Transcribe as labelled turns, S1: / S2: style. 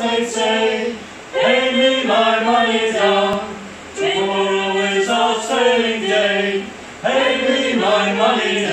S1: they say, pay me my money down. Tomorrow is our sailing day. Pay me my money